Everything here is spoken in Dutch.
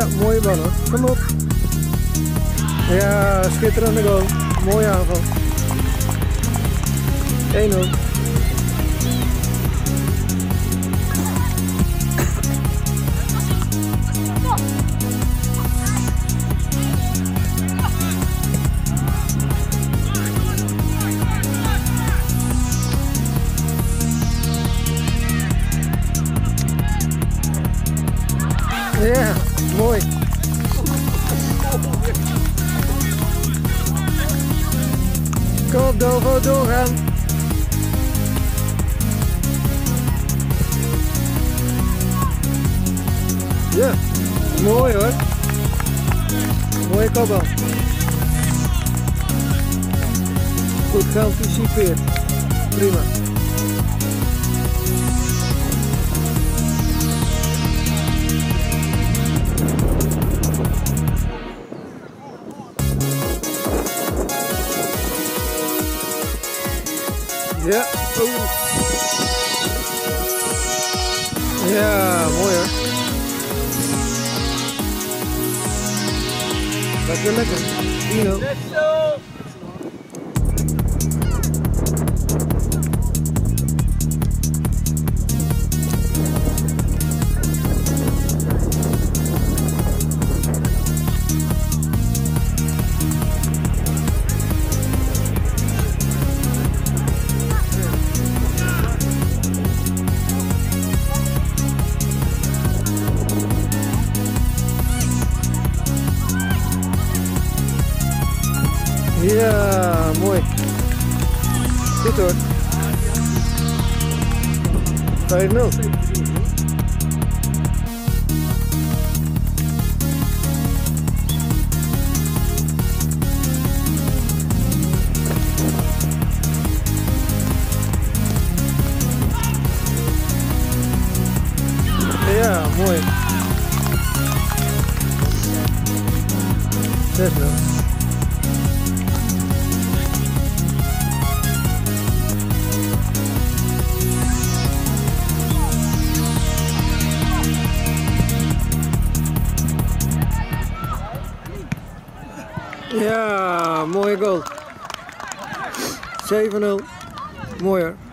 Ja, mooie bal hoor. Kom op. Ja, schitterende goal. Mooie aanval. 1-0. Ja, mooi. Kom op Dovo, doorgaan. Ja, mooi hoor. Mooie kopbal. Goed geanticipeerd. Prima. Ja, ja, mooi hoor. Dat is weer lekker. 1-0. Ja, mooi. Goed hoor. 5-0. Ja, mooi. 6-0. Ja, mooie goal. 7-0. Mooi hoor.